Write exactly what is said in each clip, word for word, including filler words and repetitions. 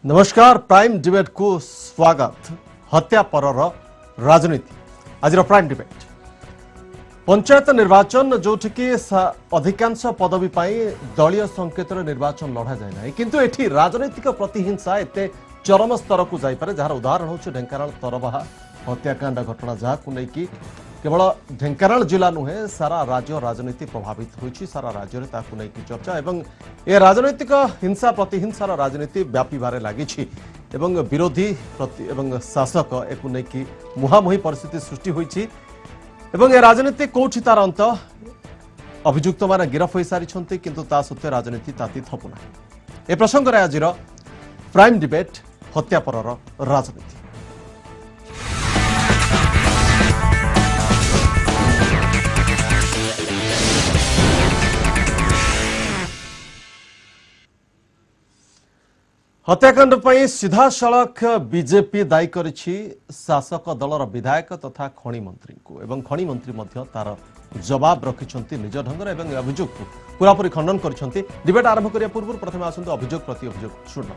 नमस्कार prime debate को स्वागत। हत्या परर राजनीति आज प्राइम डिबेट पंचायत निर्वाचन जोठिकी अधिकांश पदवी दलीय संकेत निर्वाचन लड़ा जाए ना किंतु एठी राजनैतिक प्रतिहिंसा एते चरम स्तर को जापे जार उदाहरण हूँ ढेंकानाल तरबाहा हत्याकांड घटना जहाँ नहीं केवल ढेंकानाल जिला नुहे सारा राज्य राजनीति प्रभावित होती सारा राज्य में ताकू नहीं चर्चा एवं ए राजनैतिक हिंसा प्रतिहिंसार राजनीति व्यापीबार लगी एवं विरोधी प्रति एवं शासक एक नहीं मुहांमुही परिस्थिति सृष्टि होती एवं ए राजनीति कौटी तार अंत अभियुक्त मान गिरफ हो सारी किंतु ता सत्वे राजनीति ताती थपुना ए प्रसंग में आज प्राइम डिबेट हत्या परर राजनीति। हत्याकांड पर सीधा सड़क बीजेपी दायी करिछि शासक दलर विधायक तथा खनि मंत्री को एवं खनि मंत्री मध्य तार जवाब रखिछंती निज ढंगर एवं अभियोग को पूरापूरी खंडन करिछंती। डिबेट आरंभ करिया पूर्व प्रथम आसंतु अभियोग प्रति अभियोग सुन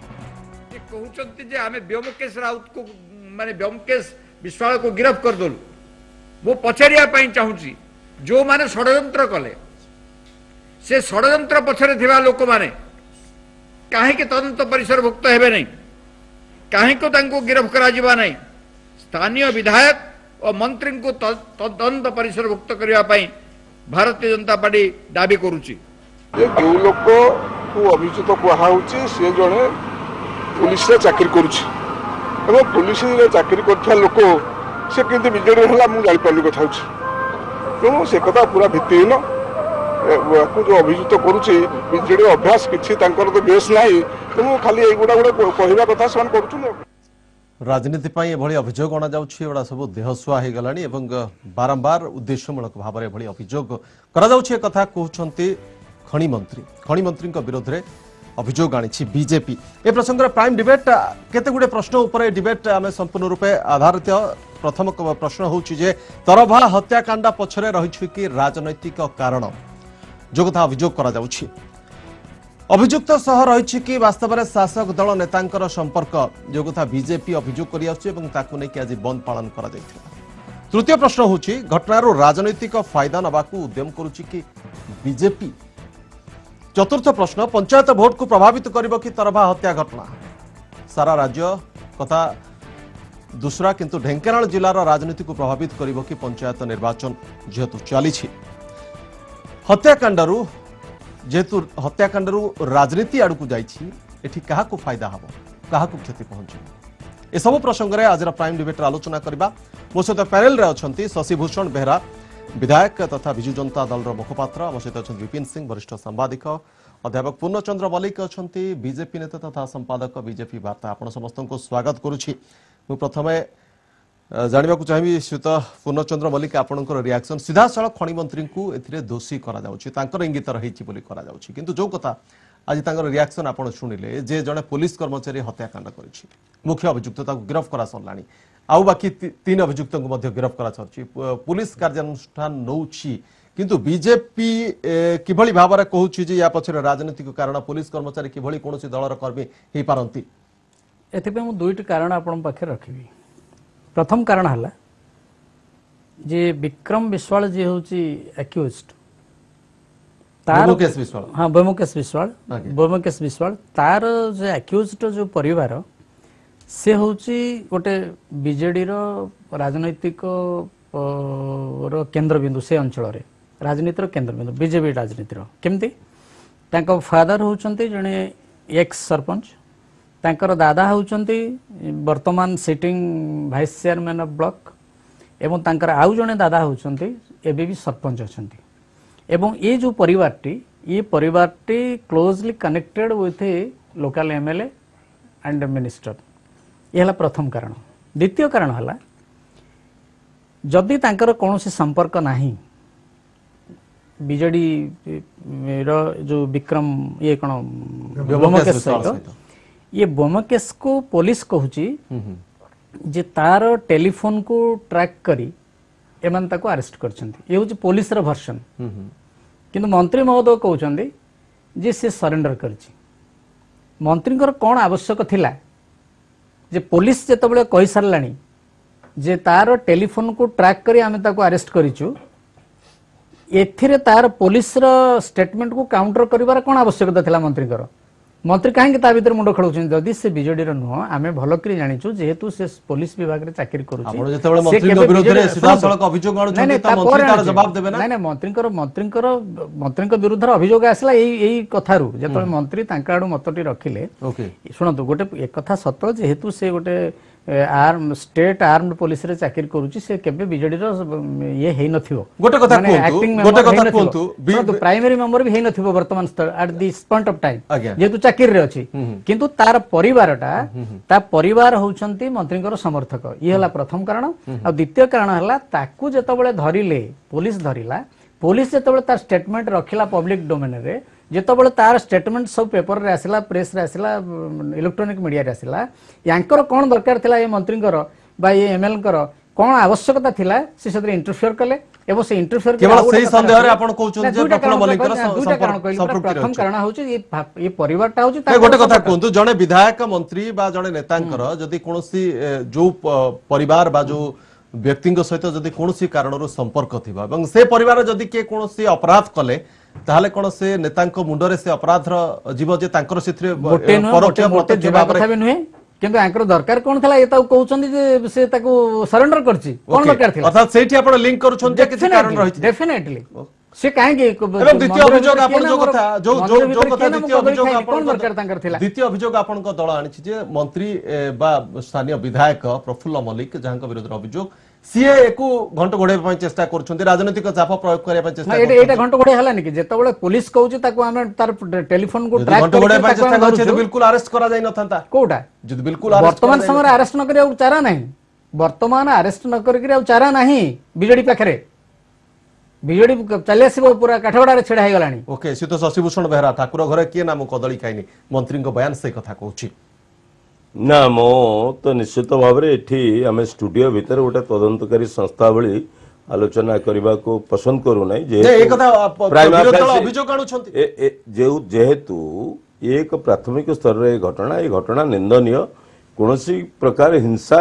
कहउछंती जे आमे व्योमकेश राउत को माने व्योमकेश विश्वाल को गिरफ्त कर दलु वो पछरिया पई चाहूची जो माने षडयंत्र कले से षडयंत्र पछरे थिबा लोक माने कहीं तदंत परिसर भुक्त हेबे नहीं कहीं को गिरफ्त करा नहीं स्थानीय विधायक और मंत्री को तदंत परिसर भुक्त करने भारतीय जनता पार्टी दाबी करुच्ची जो लोक को अभियुक्त कहुच्ची सी जड़े पुलिस चाकरी करुच्ची पुलिस चाकरी कर लोक से केंद्र विजेडी है मुझे जापार कथा तेणु से कथा पूरा भित्तिहीन जो अभियुक्त करुच्ची बिजेडी अभ्यास किसी तो बेस ना तेणु खाली एगुड़ा गोटे कहवा कथा से कर राजनीति एभली अभियोग अणा जाउछि सब देहसुआ हो गलानी एवं बारंबार उद्देश्यमूलक भाव में एभली अभियोग करा जाउछि कथा कहउछंती खनि मंत्री खनि मंत्री विरोध में अभियोग आनी बीजेपी ए प्रसंग में प्राइम डिबेट केते गुडे प्रश्न उपर डिबेट आम संपूर्ण रूपे आधारित। प्रथम प्रश्न होछि जे तरभा हत्याकांड पछरे रहिछि कि राजनैतिक कारण जो कथा अभियोग करा जाउछि अभियुक्त सह रही कि वास्तव में शासक दल नेतांकर संपर्क जो कथा बीजेपी अभियोग करि आछि एवं ताकू नै कि आज बंद पालन करा जायथिला। तृतीय प्रश्न होछि घटनार राजनैतिक फायदा नबाकू उद्यम करुछि कि बीजेपी। चतुर्थ प्रश्न पंचायत भोट को प्रभावित करिबो कि तरभा हत्या घटना सारा राज्य कथा दूसरा किंतु ढेंकानाल जिलार राजनीति को प्रभावित करिबो कि पंचायत निर्वाचन जेहेतु चली हत्याकांडरू जेहेतु हत्याकांडरू राजनीति आड़ को जाइछि एठी काहाकू फायदा हबो काहाकू क्षति पहुंचे ए सब प्रसंग में आज प्राइम डिबेट आलोचना करबा। मो सहित पैनल रे अछंती शशिभूषण बेहरा विधायक तथा विजु जनता दल मुखपात्र आम सहित अछंती विपिन सिंह वरिष्ठ सांबादिक अध्यापक पूर्णचंद्र मल्लिक अछंती बीजेपी नेता तथा संपादक बीजेपी वार्ता आपण समस्त को स्वागत करुछि। मु प्रथमे जानवा चाहिए श्रीयुत पूर्णचंद्र मल्लिक आपंकर रिएक्शन सीधा साल खनि मंत्री को एथिरे दोषी करा इंगित रही किंतु जो कथा आज रिएक्शन आप शुणिले जे जड़े पुलिस कर्मचारी हत्याकांड कर मुख्य अभियुक्त गिरफ्त करा सरला आउ बाकी तीन अभियुक्त को गिरफ्त करा सरछि पुलिस कार्यानुष्ठान नौछि किंतु बीजेपी किभली भाव में कहूछि जे या पछरे राजनीतिक कारण पुलिस कर्मचारी किभली कोनोसी दलर कर्मी हे पारंती एथिबे मु दुईटी कारण आपन पाखे रखिबी। प्रथम कारण है जे विक्रम विश्वाल जी हूँ एक्यूज्ड तार विश्वाल हाँ व्योमकेश विश्वाल व्योमकेश विश्वाल तार जो एक्यूज्ड जो परिवार से हूँ गोटे बीजेडी राजनैतिक केन्द्रबिंदु से अंचल राजनीतिर केन्द्रबिंदु बीजेपी राजनीतिर केमती फादर होउछंती जने एक्स सरपंच तांकर दादा होउछंती वर्तमान sitting vice chairman of block एवं तांकर आउ जने दादा होउछंती एबे भी सरपंच अछंती एवं ये जो परिवारटी ये परिवारटी closely connected with local MLA and minister ये प्रथम कारण। द्वितीय कारण है जदि तांकर कौनसी संपर्क नाही बीजेडी जो विक्रम ये कौन व्योमकेश सहित ये व्योमकेश को पुलिस कहूची जे तार टेलीफोन को ट्रैक करी एमान ताको अरेस्ट करछंती ये होची पुलिस रो वर्जन किंतु मंत्री महोदय कहउछंती जे से सरेंडर करछि मंत्री कौन आवश्यक थिला जे पुलिस जेतबेले कहि सारलानी जे तार टेलीफोन को ट्रैक करी आमे ताको अरेस्ट करिचु एथिरे तार पुलिस रो स्टेटमेंट को काउंटर करिवार कोन आवश्यकता थिला मंत्री कर मंत्री कहीं ता भीतर मुंड खेलुछन जदि से बीजेडी रो नुह आमे भलो करी जानिछु जेहेतु से पुलिस विभाग रे चाकरी करूछि आपण जेतेबेले मंत्री के विरुद्ध रे सीधा सड़क अभियोग आनुछन त मंत्री तार जवाब देबे ना नै नै मंत्री कर मंत्री कर मंत्री के विरुद्ध अभियोग आसला एई एई कथारु जेतेबेले मंत्री तांकाडू मतटी रखिले ओके सुनतु गोटे एक कथा सत जेहेतु से गोटे आर्म स्टेट आर्म्ड पुलिस रे चाकरी करूची से केबे बीजेडी रो ये हेई नथिबो गोटे कथा कोंतु गोटे कथा कोंतु तो प्राइमरी मेंबर भी हेई नथिबो वर्तमान at this point of time आज्ञा। जेहेतु चाकरी रे अछि किंतु तार परिवारटा ता परिवार होउछंती मंत्रीकर समर्थक ई हला प्रथम कारण आ द्वितीय कारण हला ताकू जेतबेले धरिले पुलिस धरिला पुलिस जेतबेले तार स्टेटमेंट रखिला पब्लिक डोमेन रे जेतबेले तार स्टेटमेंट सब पेपर रे आसिला प्रेस रे आसिला इलेक्ट्रॉनिक मीडिया रे आसिला यांकर कोन दरकार थिला ए मंत्रीकर बा ए एमएल कर कोन आवश्यकता थिला से सदरे इंटरफियर कले एवं से इंटरफियर केवल सही संदेह रे आपण कहउछन जे प्रफुल्ल मल्लिकर संपर्क प्रथम कारण होउची ये परिवारटा होउची गोटे कथा कहतु जड़े विधायक मंत्री बा जड़े नेतांकर जदि कोनोसी जो परिवार बा जो व्यक्ति सहित जदि कोनोसी कारणरो संपर्क थिबा एवं से परिवार जदि के कोनोसी अपराध कले ताहले कोन से नेतांक मुंडरे से अपराध जीव जे तांकर सिथरे परोक्ष प्रत्यक्ष कथा भी नुहे किंतु आंकर दरकार कोन थला एता कहउछन जे से ताको सरेंडर करछि कोन दरकार थिला अर्थात सेठी आपण लिंक करूछन जे किछि कारण रहिछि डेफिनेटली से काहेकि एवं द्वितीय अभियोग आपण जो कथा जो जो जो कथा द्वितीय अभियोग आपण दरकार तांकर थिला द्वितीय अभियोग आपण को दल आनिछि जे मंत्री बा स्थानीय विधायक प्रफुल्ल मल्लिक जहांक विरुद्ध अभियोग सीए एको घंट घोड़े पय चेष्टा करछन्ती राजनीतिक चाप प्रयोग करे पय चेष्टा एटा एटा घंट घोड़े हलानी कि जेतबेले पुलिस कहउची ताको हम तार टेलीफोन को ट्रैक घंट घोड़े पय चेष्टा करछे तो बिल्कुल अरेस्ट करा जाय नथांता कोटा जदि बिल्कुल अरेस्ट वर्तमान समय अरेस्ट न करे और चारा नहीं वर्तमान अरेस्ट न करे और चारा नहीं बीजेडी पाखरे बीजेडी चले आसीबो पूरा काठगड़ा रे छेड़ा हे गलानी ओके सी तो शशिभूषण बेहरा ठाकुर घरे के नाम कदली खाइनी मंत्री को बयान से कथा कहउची ना मो तो निश्चित भाव में एठी आम स्टूडियो भीतर गोटे तदंतकारी संस्था भली आलोचना करने को पसंद करू ना जेहेतु एक प्राथमिक स्तर रे घटना ये घटना निंदनीय कौन प्रकार हिंसा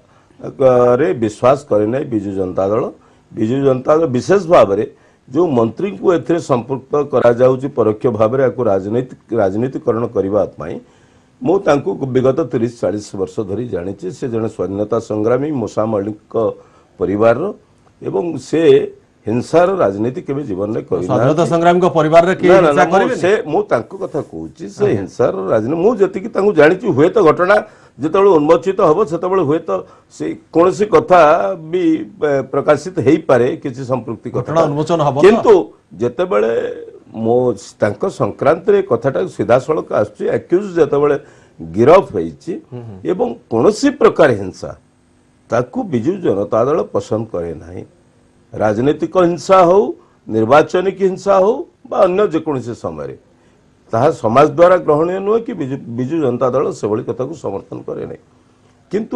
रे विश्वास करे ना बिजु जनता दल बिजु जनता दल विशेष भाव में जो मंत्री को एथिरे संपृक्त करा जाउची परोक्ष भाव में राजनीति राजनीतिकरण करने मु तांको विगत तीस चालीस वर्ष धरी जानी से जड़े स्वाधीनता संग्रामी मूसा मल्लिक परिवार एवं से हिंसार राजनीति केबे जीवन में करि स्वाधीनता संग्रामी को परिवार रे के हिंसा करबे से मु तांको कथा कहूची से हिंसार राजनीति मु जति कि तांको जानिची हुए तो घटना जेतबेले उन्मोचित हबो सेतबेले हुए तो से कोनसी कथा भी प्रकाशित हेई पारे किछि संपृक्ति घटना उन्मोचन हबो किंतु जेतबेले मो तांको संक्रांत रे कथाटा सीधा सड़क आछी एक्यूज जेतबेले गिरफ होईची एवं कोनसी प्रकार हिंसा ताकू बिजु जनता दल पसंद करे नाही राजनीतिक हिंसा हो निर्वाचनिक हिंसा हो बा अन्य जेकोसी समय ताहा समाज द्वारा ग्रहणीय नुहे कि बिजु बिजु जनता दल से भली कथा को समर्थन करे नाही किंतु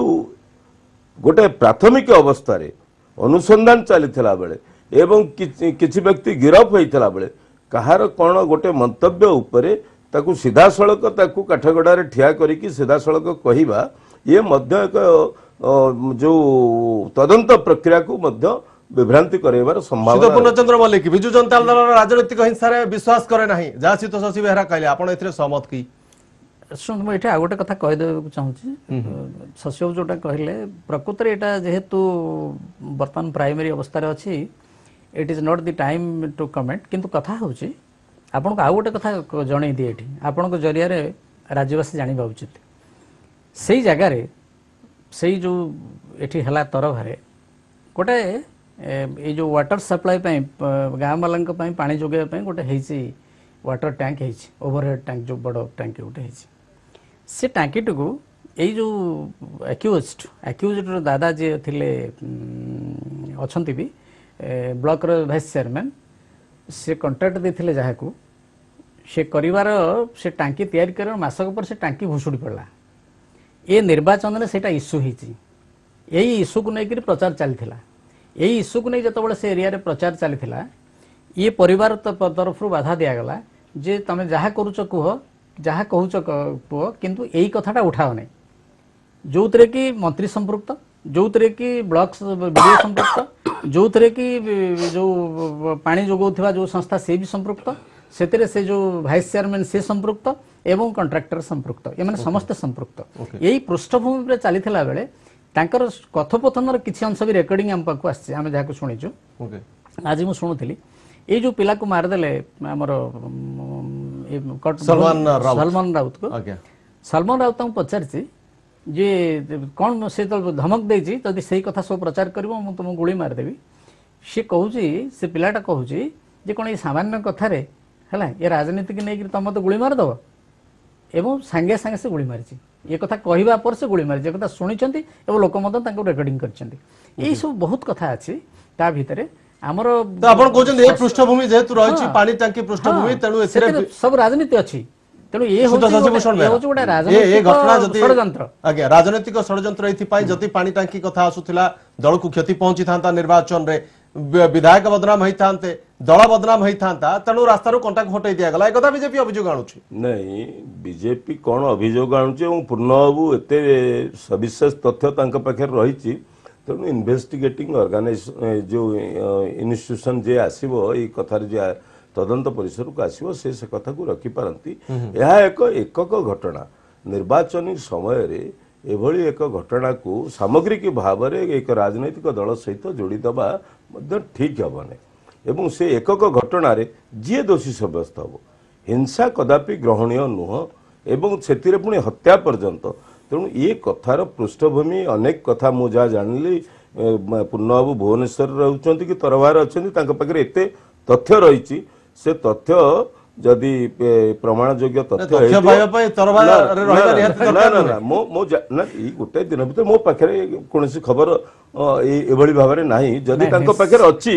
गोटे प्राथमिक अवस्था रे अनुसंधान चलीथिला बेले एवं किछि व्यक्ति गिरफ होईथिला बेले कहार कौन गोटे मंतव्य उपरे ताकू सीधा सड़क ताकू काठगड़ा रे ठिया करिकी सीधा सड़क कहिबा ये मध्य एक जो तदंत प्रक्रिया को मध्य विभ्रांति करेबार संभावना पूर्णचंद्र मल्लिक बिजु जनता दल राजनीतिक हिंसा रे विश्वास करे नाही जहा सीतो शशि बेहरा कहले आपण एथिरे सहमत की सुन मैं एटा गोटे कथा कहि देबे चाहूची शशि जोटा कहले प्रकृत रे एटा जेहेतु वर्तमान प्राइमरी अवस्था रे अछि it is not the time to comment किंतु कथा होची आपण को आ गोटे कथा जणै दिए एठी आपण को जरिया रे राज्यवासी जानि बा उचित सेही जगह रे सेही जो एठी हला तरभारे गोटे ए जो वाटर सप्लाई पई गाम वालन को पई पानी जोगे पई गोटे हेची वाटर टैंक हेची ओवरहेड टैंक जो बड़ टैंक गोटे हेची से टैंकी टुकु ए जो एक्यूज्ड एक्यूज्ड रो दादा जे थिले अछंती भी ब्लॉक रो वाइस चेयरमैन से कॉन्ट्रैक्ट देथिले जहाकू से करिवार से टांकी तैयारी कर मासक पर से टांकी भुसुड़ी पड़ला ए निर्वाचन रे सेटा इश्यू हेची एई इश्यू को नै प्रचार चलथिला एई इश्यू को नै जतबेले से एरिया रे प्रचार चलथिला ये परिवार तरफ बाधा दिया गला जे तमे जहा करूछ कुह जहाँ कहूच पुओ किंतु यही कथाटा उठाओ नहीं जो थे कि मंत्री संपृक्त जो थे कि ब्लॉक वीडियो संपृक्त जो थे कि जो पानी जोगाउथिबा जो संस्था से भी संपृक्त से से जो भाइस चेयरमैन से संपृक्त एवं कंट्राक्टर संपृक्त ये माने समस्त संपृक्त यही पृष्ठभूमि पर चलीथिला बेले तांकर कथोपथनर किछि अंश भी रेकर्डिंग हम पाखु आछि आमे जाको सुनिछु आज मु सुनुथिली ए जो पिला को मार देले हमर सलमान राउत सलमान राउत को सलमान राउत को पचारछि जे कौन से तो धमक देछि जदि सही कथा सब प्रचार करबो मु तुम गुली मार देबी से कहूछि से पिलाटा कहूछि जे कोन ए सामान्य कथा रे हला ये राजनीति की नहीं तुम तो गुली मार दब एवं सांगे सांगे से गुली मारी ये कथा कहवा पर से गुली मारी कथा शुणी और लोक रेकर्डिंग कर सब बहुत कथा अच्छी ता भितर आमर पृष्ठभूमि जेहेतु रही पानी टांकी पृष्ठभूमि तेणु सब राजनीति अच्छी तेणु ये षड्यंत्र आज्ञा राजनीतिक षड्यंत्र एथि जदि पानी टांकी कथा आसुथिला दल को क्षति पहुंची था निर्वाचन रे विधायक बदनाम होता दल बदनाम होता तेणु रास्ता कंटा हटाई दिगला एक बीजेपी अभियोग आणुची नहीं बीजेपी कौन अभियोग आणुची पूर्णबाबू एते सविशेष तथ्य तांका पाखे रही तेणु इन्वेस्टिगेटिंग ऑर्गेनाइजेशन जो इन्स्टिट्यूशन जे आसीबो ए कथार जे तदंत परिसर को आसीबो से से कथा को रखी पारंती यह एक एकक घटना निर्वाचन समय रे एभली एक घटना को सामग्रिक भाव में एक राजनैतिक दल सहित जोड़ी दबा मध्य ठीक हेबने एवं से एकक घटना रे जी दोषी सब्यस्त हम हिंसा कदापि ग्रहणीय नुह एवं से पुणी हत्या पर्यंत तेणु ये कथार पृष्ठभूमि अनेक कथा मु जहाँ जानी पूर्णबाबू भुवनेश्वर रोचे कि तरवार अच्छा पाखे एत तथ्य रही से तथ्य जदि प्रमाण योग्य तथ्य गोटे दिन भर मो पाखे कौन खबर एभली भाव में ना जदि पाखे अच्छी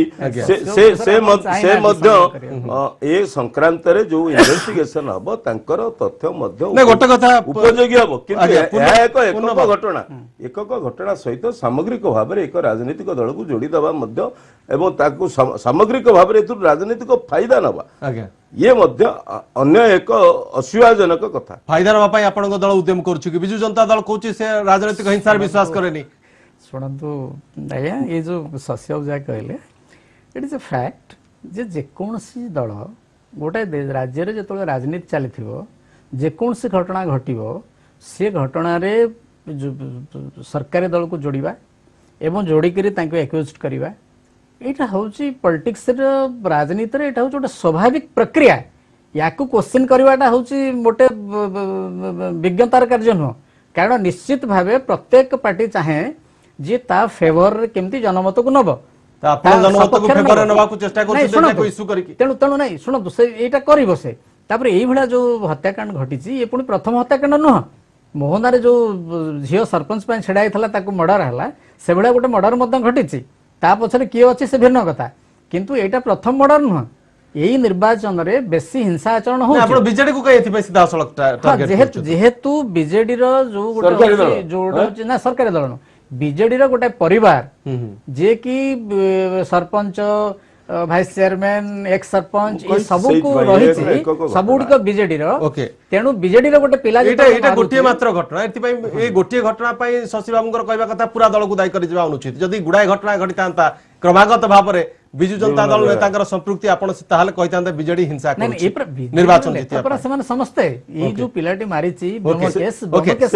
ए संक्रांत जो इन्वेस्टिगेशन हम तथ्य गोटे कथा उपयोगी हम एक घटना एकक घटना सहित सामग्रिक भाव में एक राजनीतिक दल को जोड़ी दबा एवं सामग्रिक भाव में राजनीतिक फायदा नवा ये मध्य अन्य एक असुविधाजनक कथा फायदा नापी आपण दल उद्यम करुच्ची विजु जनता दल कौच से राजनीतिक हिंसार विश्वास करे शुणु आज्ञा ये जो शशि बाबू जहाँ कहले इट इज ए फैक्ट जे जेकोसी दल गोटे राज्य में जो राजनीति चली जेकोसी घटना घटो से घटन सरकारी दल को जोड़वा एवं जोड़िक एक्यूज करवा यहाँ हूँ पॉलिटिक्स राजनीति यहाँ हूँ गोटे स्वाभाविक प्रक्रिया या क्वेश्चन करवाटा हूँ गोटे विज्ञतार कार्य नुह कारण निश्चित भाव प्रत्येक पार्टी चाहे जी ता फेवर केमती जनमत को नब तेणु तेणु ना शुणु से यहाँ कर से ये जो हत्याकांड घटी ये पुणी प्रथम हत्याकांड नुह मोहना जो झील सरपंच छेड़ा मर्डर है से भाया गोटे मर्डर घटी ता पछरे किए अच्छे से भिन्न कथा किंतु एटा प्रथम मर्डर नुह यही निर्वाचन रे बेसी हिंसा आचरण हो बीजेडी को कहीं एथि सीधा सड़क टारगेट जेहेतु जेहेतु बीजेडी रो जो गोटे जो ना सरकारी दल बीजेडी रो गोटे परिवार जे कि sarpanch vice chairman ex sarpanch ये सब को रही सब गुड़िक बीजेडी तेणु बीजेडी गोटे पिला गोटे मात्र घटना ए गोटे घटना शशि बाबू कहवा कथा पूरा दल को दायी कर अनुचित जदि गुड़ाए घटना घटी था क्रमागत भाव में विजु जनता दल नेता संपृक्ति आपण ताहले कहितांते बीजेडी हिंसा निर्वाचन जीतिया समस्ते ये जो पिलाटी मारिची ब्रह्मकेश ब्रह्मकेश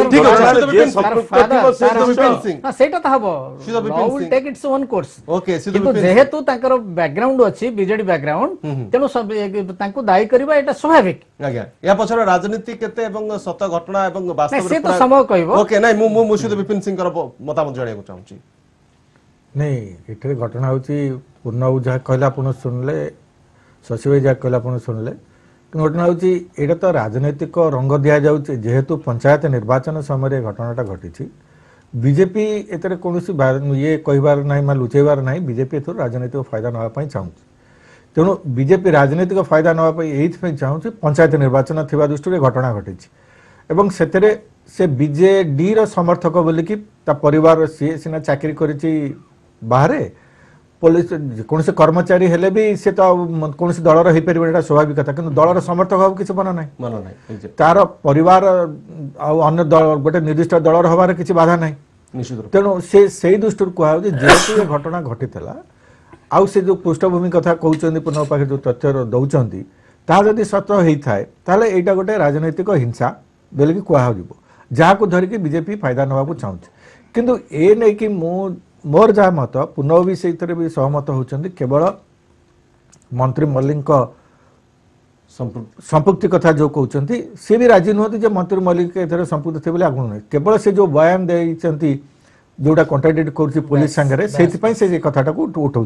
सेटा त हबो will take its own course okay किंतु जेहेतु ताकर बैकग्राउंड अछि बीजेडी बैकग्राउंड तेनु सब तांको दायी करबा एटा स्वाभाविक आज्ञा या पछर राजनीति केते एवं सत घटना एवं वास्तव से तो समय कहबो ओके नै मु मु मुशीद विपिन सिंह कर मतामत जणिया को चाहूची नहीं ये घटना हूँ पूर्ण जहाँ कहला आप शुणिले शशि भाई जहाँ कहला आप शुणिले घटना हूँ यहाँ तो राजनैतिक रंग दि जाऊँचे जेहेतु पंचायत निर्वाचन समय घटनाटा घटी बीजेपी एतर कौन ये कहबार ना लुचेबार ना बीजेपी एथर राजनैतिक फायदा नापी चाहूँ तेणु बीजेपी राजनैतिक फायदा नापी ये चाहूँ पंचायत निर्वाचन थी दृष्टि घटना घटी एवं से से बीजेडी समर्थक बोलिकी परिवार सी सीना चाकरी करी बाहर पुलिस कौन से कर्मचारी हेले भी से तो कौन से दलर हो पारे एटा स्वाभाविक कथा कि दलर समर्थक हब किसी मन ना मन ना तार परिवार अन्य दल गोटे निर्दिष्ट दलर हबार किसी बाधा ना निश्चित रूप तेणु से से दृष्टि कह जेहेतु ये घटना घटी आउ से जो पृष्ठभूमि कथा कहते पुनः पाखे जो तथ्य दौरान ताहा जदि सत होता है ताहले एटा गोटे राजनैतिक हिंसा बोल कि कह जहाँ को धरिकी बीजेपी फायदा नवा चाहूँ किंतु ए नहीं कि मु मोर जहाँ मत पुनः भी से भी सहमत होती केवल मंत्री मल्लिक संपुक्ति कथा जो कहते सी भी राजी नुहति मंत्री मल्लिक ए संपुक्त थे आगु नहीं केवल से जो बयान देती जोटा कंट्राडिक्ट कर पुलिस सांगे से कथाटा को उठाऊ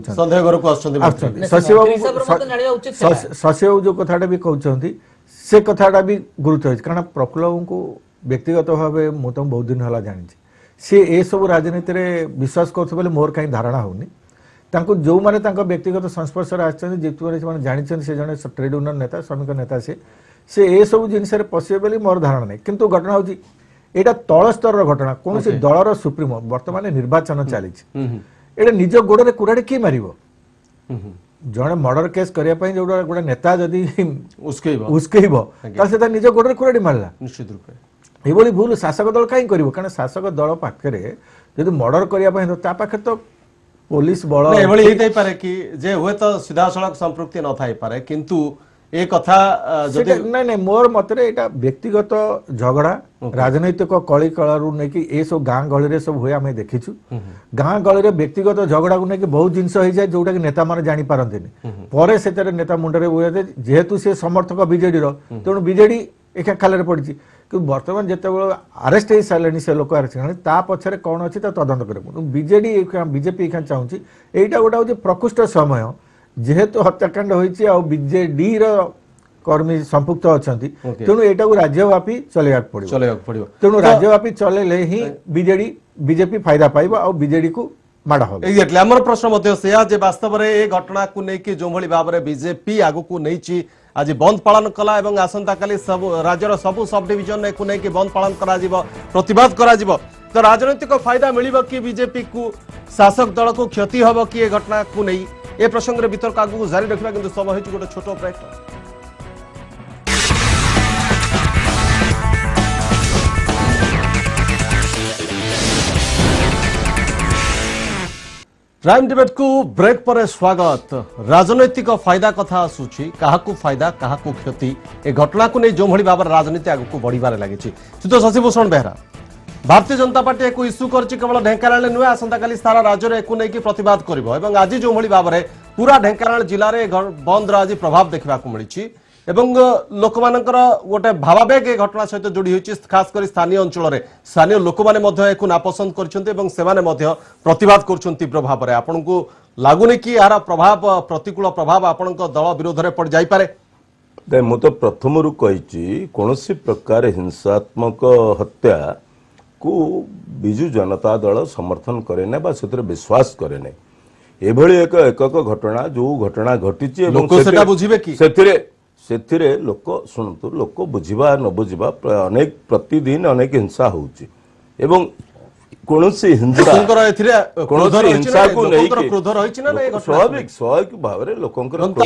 शशिबाबू जो कथाटा भी कहते से कथाटा भी गुरुत्व है कारण प्रफुल्ल को व्यक्तिगत भाव मु तुम बहुत दिन है जानी सी ए सब राजनीति में विश्वास कर मोर कहीं धारणा होनी जो मैंने व्यक्तिगत संस्पर्श आसने जानी से जड़े ट्रेड यूनियन नेता श्रमिक नेता से से ए सब जिनस पशे बोली मोर धारणा नहीं किंतु घटना हूँ यहाँ तल स्तर घटना कौन से दलर सुप्रीमो बर्तमान निर्वाचन चली निज गोड़े कुराड़े किए मार जड़े मर्डर केस करने जो गोटे नेता जदि उस्केब से निज गोड़े कुराड़ी मारला निश्चित रूप ये भूल शासक दल कहीं कर कारण शासक दल पाखे जब मर्डर करने तो पाखे तो पुलिस बल पारे कि जे हुए तो सीधा सड़क संपृक्ति न थाई पारे किंतु ए कथा नहीं नहीं मोर मतरे एटा व्यक्तिगत झगड़ा राजनैतिक कली कलू नहीं ये सब गाँ गहली सब हुए आम देखीचु गाँ गहली व्यक्तिगत झगड़ा को लेकिन बहुत जिनस हो जाए जोटा कि नेता मैंने जापारती पर से नेता मुंडे बुझे जेहेतु से समर्थक बीजेडी तेणु बीजेडी एक खाल पड़ी कि बर्तमान जिते आरेस्ट हो सारे से लोक आरेस्ट पछरे कौन अच्छी तदंत कर बीजेडी बीजेपी चाहूँगी यहीटा गोटे हूँ प्रकृष्ट समय जेहेतु हत्याकांड होती बीजेडी कर्मी संपुक्त अच्छा तेणु यहाँ राज्यव्यापी चलैया पड़ो तेणु राज्यव्यापी चलैले ही बीजेडी बीजेपी फायदा पाइब आ बीजेडी को माड़ हम एक्जाक्टली आमर प्रश्न से वास्तव में ये घटना को लेकिन जो भाई भाव में बीजेपी आगू नहीं आज बंद पालन कला और आसंता काली सब राज्यर सबु सब डिविजन को लेकिन बंद पालन करा प्रतिवाद करा तो राजनैतिक फायदा मिल कि बीजेपी को शासक दल को क्षति हम कि ये घटना को नहीं ए प्रसंग में वितर्क आगू जारी रखा किंतु समय हो गोटे छोट ब्रेक प्राइम डिबेट को ब्रेक पर स्वागत राजनैतिक फायदा कथा आसूची काहाकू फायदा काहाकू क्षति ए घटना को नहीं जो भाई भाव राजनीति आगू बढ़िबार लगी श्रीयुत शशिभूषण बेहरा भारतीय जनता पार्टी एक इश्यू कर केवल ढेंकानाल नुहे आसंता काली सारा राज्य में एक नहीं प्रतिवाद कर आज जो भाई भाव में पूरा ढेंकानाल जिले में बंद आज प्रभाव देखा मिली लोक मान गोटे भावावेग ए घटना सहित जोड़ी होती खासकर स्थानीय अंचल में स्थानीय लोक मैंने एक नापसंद कर प्रतिवाद कर तीव्र भाव में आपन को लगुनि कि यार प्रभाव प्रतिकूल प्रभाव आपण दल विरोध में पड़ जापे मु तो प्रथम रू कही कौन प्रकार हिंसात्मक हत्या को बिजु जनता दल समर्थन करे ना से विश्वास करे ना एभली एक एकक घटना जो घटना घटी बुझे कि से लोक शुणु लोक बुझा न बुझा अनेक प्रतिदिन अनेक हिंसा होची एवं कौन हिंसा हिंसा को नहीं स्वाभाविक स्वाभाविक भाव में लोक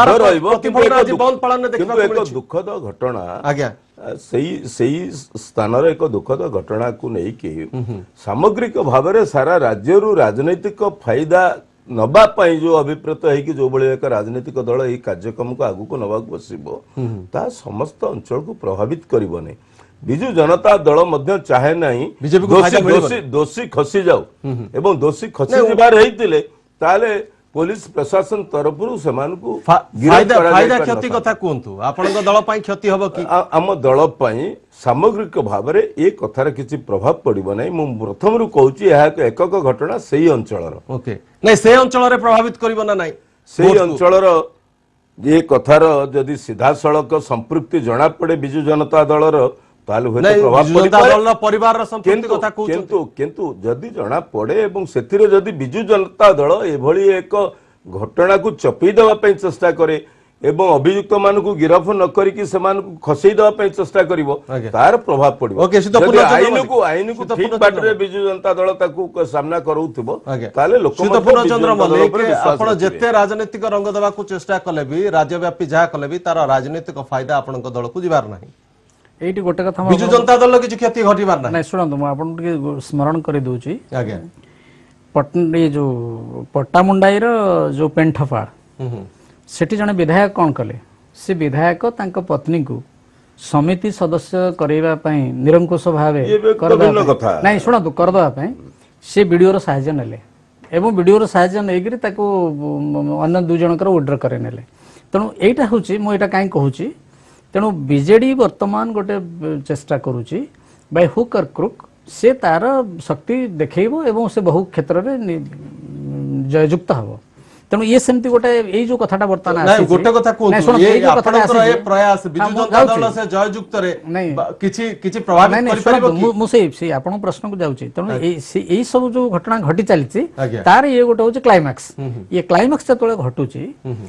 एक दुखद घटना स्थान एक दुखद घटना को लेकिन सामग्रिक भाव में सारा राज्य राजनैतिक फायदा नवाई जो अभिप्रेत है जो भाई एक राजनीतिक दल ये कार्यक्रम को आगू को नवा बसब ता समस्त अंचल को प्रभावित करने बिजु जनता दल मध्य चाहे नहीं दोषी दोषी खसी जाऊ एवं दोषी खसी जबार होते ताले पुलिस प्रशासन तरफ क्षति कथा कहतु आपण दल क्षति हम कि आम दल सामग्रिक भाव में ये कथार किसी प्रभाव पड़ो ना मु प्रथम रू कहूँ एकक घटना से अंचल ओके नहीं से अंचल प्रभावित करिवो ना नहीं से अंचल ये कथार जदि सीधा सड़क संपृक्ति जना पड़े बिजु जनता दलर किंतु जदि जना पड़े एवं से बिजु जनता दल एभली एक घटना को चपी देवा चेष्टा करे एवं अभियुक्त मानकु गिरफ न करिकि सेमानकु खसई दवा पई चेष्टा करिवो आज्ञा। तार प्रभाव पड़िबो ओके, सीता जदि पूर्णचंद्र आईन मल्लिक। को आईन को सीता ठीक पूर्णचंद्र बाटरे बिजु जनता दल ताकू सामना करूथिबो आज्ञा। ताले लोक सीता मध्य पूर्णचंद्र बिजु जनता दल मल्लिक ଉପରେ विश्वास आपण रखिबे। जेते राजनीतिक रंग देवा को चेष्टा कले भी राज्यव्यापी जहा कले भी तार राजनीतिक फायदा आपण दल को जीवार नाही एठी गोटे कथा बिजु जनता दल किछि क्षति घटिबार नाही नहीं शुणु मुझे आपको स्मरण कर दूची आज्ञा पटन ये जो पट्टामुंडाईर जो पेंठफाड़ हम्म हम्म सेठी जने विधायक कौन कले से विधायक तांको पत्नी को समिति सदस्य करैबा पई निरंकुश भावे ये भी करबा भिन्न पई- कथा। नहीं शुणु करदवा पई से वीडियो रो सहायता नेले एवं वीडियो रो सहायता नेगिरी ताको अन्य दु जनकर ऑर्डर करे नेले तेणु एटा होची मु एटा काई कहूची तेणु बीजेडी वर्तमान गोटे चेष्टा करूची बाय हुक और क्रुक से तार शक्ति देखैबो एवं से बहु क्षेत्र रे जययुक्त हबो तेणु ये सेमती गोटे एई जो कथाटा वर्तमान नहीं गोटे कथा कहू ये आपनकर ए प्रयास बिजु जनता दल से जययुक्त रे नहीं। बा- किछि किछि प्रभावित करि परिबो कि मु से से आपण प्रश्न को जाउची तेणु एई से- एई सब जो घटना घटी चलची आज्ञा। तार ये गोटे होची क्लाइमैक्स ये क्लाइमैक्स जतले घटुची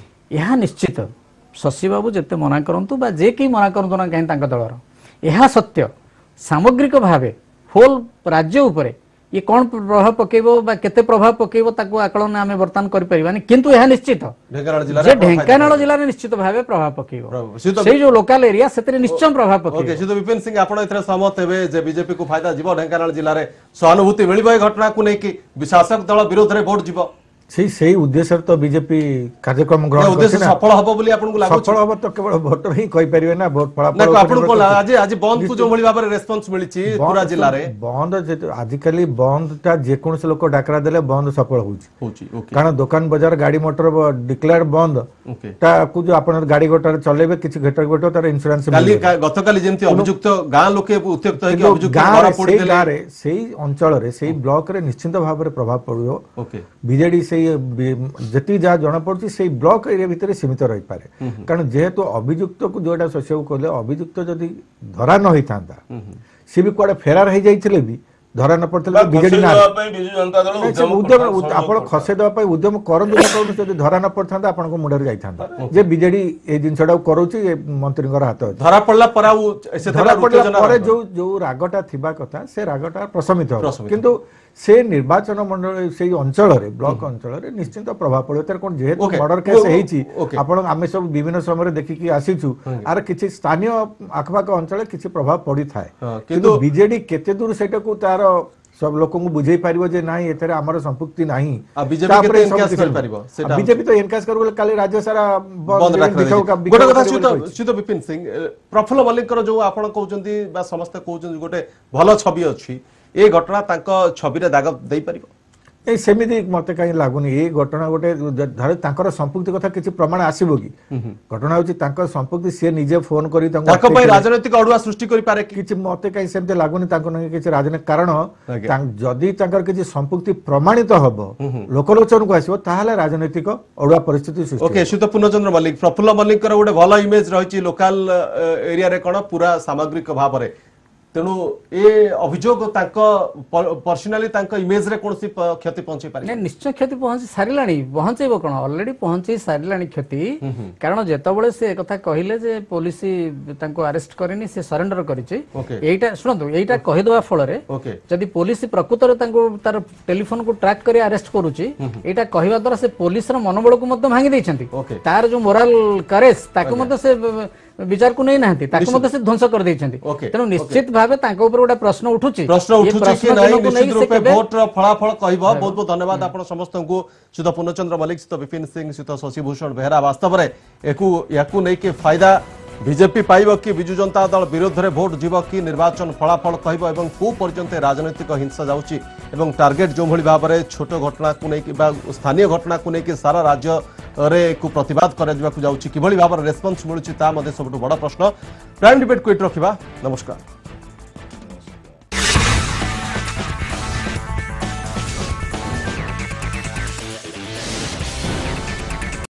यह निश्चित शशि बाबू जेते मना करंतु बा जे की मना करंतु ना काहे तांका दलर यह सत्य सामग्रिक भावे होल राज्य उपरे ये कौन प्रभाव पकेबो बा केते प्रभाव पकेबो ताको आकलन आमे वर्तमान करि परिबानी किंतु यह निश्चित ढेंकानाल जिल्ला जे ढेंकानाल जिल्ला रे निश्चित भावे प्रभाव पकेबो प्रभाव। से तो- सेई जो लोकल एरिया सेतरे निश्चय प्रभाव ओके पकेबो सिद्धू विपिन सिंह आपण एथरे सहमत हेबे जे बीजेपी को फायदा जीव ढेंकानाल जिल्ला रे सहानुभूति मिलिबो ए घटना को नै कि शासक दल विरोध रे वोट जीव ସେଇ ସେଇ ଉଦ୍ଦେଶ୍ୟରେ ତ ବିଜେପି କାର୍ଯ୍ୟକ୍ରମ ଗ୍ରହଣ उद्देश्य କରିଛି ନା। सफल हबो बोली आपण को लागु ସଫଳ ହବ ତ କେବଳ ଭୋଟର ହିଁ କହିପାରିବେ ନା ଭୋଟ ଫଳାଫଳ ना ଉପରେ आपण को ନିର୍ଭର आज आज बंद को जो भली भाबरे रेस्पॉन्स मिलिछि पूरा जिल्ला रे ବନ୍ଦ ଯେହେତୁ ଆଜିକାଲି ବନ୍ଦଟା ଯେକୌଣସି ଲୋକ ଡାକରା ଦେଲେ ବନ୍ଦ ସଫଳ ହଉଛି होची ओके କାରଣ ଦୋକାନ ବଜାର ଗାଡି ମଟର ଡିକ୍ଲେୟାର ବନ୍ଦ ओके ତାକୁ ଯୋଉ ଆପଣ ଗାଡି ଗୋଟାରେ ଚଲେଇବେ କିଛି ଘଟ ଘଟ ତାର ଇନ୍ସୁରାନ୍ସ काली गतकाली जेमति अभियुक्त गां लोके उत्त्यक्त है कि अभियुक्त धरा पड़ी देले ଗାଁରେ ସେଇ ଅଞ୍ଚଳରେ ସେଇ ବ୍ଲକରେ ନିଶ୍ଚିତ ଭାବରେ ପ୍ରଭାବ ପଡିବ ओके ବିଜେଡି ସେଇ ଯେତିକି ଯାହା ଜଣାପଡୁଛି ସେଇ ବ୍ଲକ ଏରିଆ ଭିତରେ ସୀମିତ ରହିପାରେ କାରଣ ଯେହେତୁ ଅଭିଯୁକ୍ତକୁ ଯୋଉଟା ଶୋଷିବାକୁ କହିଲେ ଅଭିଯୁକ୍ତ ଯଦି ଧରା ନ ହେଇଥାନ୍ତା ସିଏ ବି କୁଆଡେ ଫେରାର ହେଇଯାଇଥିଲେ ବି ଧରା ନ ପଡିଥିଲେ ବିଜେଡି ନା ବିଜୁ ଜନତା ଦଳ ଉଦ୍ୟମ ଆପଣ ଖସେଇ ଦେବା ପାଇଁ ଉଦ୍ୟମ କରନ୍ତୁ ନା କରନ୍ତୁ ଯଦି ଧରା ନ ପଡିଥାନ୍ତା ଆପଣଙ୍କ ମୁଣ୍ଡରେ ଯାଇଥାନ୍ତା ଯେ ବିଜେଡି ଏଇ ଜିନିଷଟାକୁ କରୁଛି ଏ ମନ୍ତ୍ରୀଙ୍କର ହାତ ଅଛି ଧରା ପଡିଲା पर आउ से ଧରା ପଡିଲା ପରେ ଯୋଉ ଯୋଉ ରାଗଟା ଥିବା କଥା ସେ ରାଗଟା ପ୍ରଶମିତ ହେବ ପ୍ରଶମିତ। କିନ୍ତୁ ସେ ନିର୍ବାଚନ ମଣ୍ଡଳୀ ସେଇ ଅଞ୍ଚଳରେ ବ୍ଲକ ଅଞ୍ଚଳରେ ନିଶ୍ଚିତ ପ୍ରଭାବ ପଡିବ ତାର କଣ ଯେହେତୁ Okay. ମର୍ଡର କେସ୍ ଓ- ହେଇଛି okay. ଆପଣ ଆମେ ସବୁ ବିଭିନ୍ନ ସମୟରେ ଦେଖିକି ଆସିଛୁ ଆର କିଛି ସ୍ଥାନୀୟ ଆଖପାଖ ଅଞ୍ଚଳରେ କିଛି ପ୍ରଭାବ ପଡିଥାଏ ହଁ, କିନ୍ତୁ କିନ୍ତୁ- ବିଜେଡି କେତେ ଦୂର ସେଇଟାକୁ ତାର ସବୁ ଲୋକଙ୍କୁ ବୁଝେଇ ପାରିବ ଯେ ନାଇଁ ଏଥିରେ ଆମର ସମ୍ପୃକ୍ତି ନାହିଁ ଆଉ ବିଜେପି ତାପରେ କେତେ ସବୁ encash କିଛି- କରିପାରିବ? ସେଇଟା ଆଉ ବିଜେପି ତ ଏନକାଶ କରିବ କାଲି ରାଜ୍ୟ ସାରା बंद ବନ୍ଦ रख ବିକ୍ଷୋଭ- गोटे ବିକ୍ଷୋଭ कथा କରିବ सुत ବୋଲି କହିଛି। सुत विपिन सिंह ए, प्रफुल्ल मल्लिकर जो आपण कहउचंती बा समस्त कहउचंती गोटे भलो छवि अछि ए घटना तांको छवि रे दाग देई परिबो ए सेमिति मते काई लागुनी ए घटना गोटे धर तांकर संपृक्ति कथा किछि प्रमाण आसीबो कि घटना होछि तांकर संपृक्ति से निजे फोन करी तांको ताको पई राजनीतिक अडुआ सृष्टि करि पारे कि किछि मते काई सेमते लागुनी तांको नै किछि राजनीतिक कारण आज्ञा। तां जदि तांकर किछि संपृक्ति प्रमाणित हबो लोकलोचन को आसीबो ताहाले राजनीतिक अडुआ परिस्थिति सृष्टि ओके सुत पूर्णचंद्र मल्लिक प्रफुल्ल मल्लिकर गोटे भलो इमेज रहिछि लोकल एरिया रे कोन पूरा सामग्रिक भाव रे तेणु ए अभियोग तांको पर्सनली तांको इमेज रे कोनसी प- क्षति पहुंची पारे नहीं निश्चय क्षति पहुंची सारिलाणी पहुंचेब कौन ऑलरेडी पहुंची सारिलाणी क्षति कारण जेतबळे से कथा कहिले जे पुलिस तांको अरेस्ट करिनी से सरेंडर करिछि Okay. एटा सुनंतु एटा कहि दवा फल रे ओके जदि पुलिस प्रकृत रे तांको तार टेलीफोन को ट्रैक करी अरेस्ट करूछि एटा कहिबा द्वारा से पुलिस र मनोबल को मध्य भांगी दैछंती Okay. तार जो मोरल करेज ताको मध्य से विचार को नै नाहंती ताको मध्य से ध्वंस कर दैछंती Okay. तेनु निश्चित भाबे तांको ऊपर गोटा प्रश्न उठुछि प्रश्न ये उठुछि कि प्रश्न नहीं जनकु निश्चित नेई से रूपे केबे- भोट र फलाफल कहब बहुत बहुत धन्यवाद आपण समस्त को सुत पूर्णचंद्र मल्लिक सुत विपिन सिंह सुत शशिभूषण बेहरा वास्तव में एकु याकु नै कि फायदा बीजेपी पाइब कि बिजु जनता दल विरोध में भोट जीव कि निर्वाचन फलाफल कहब एवं को पर्यंत राजनीतिक हिंसा जाउछि एवं टार्गेट जो भली भाव में छोट घटना को नहीं बा स्थानीय घटना को नहीं सारा राज्य रे को प्रतिवाद करा जाउछि किभली भाव में रेस्पॉन्स मिलुछि ता मध्ये सबटु बड़ प्रश्न प्राइम डिबेट को रखिबा नमस्कार।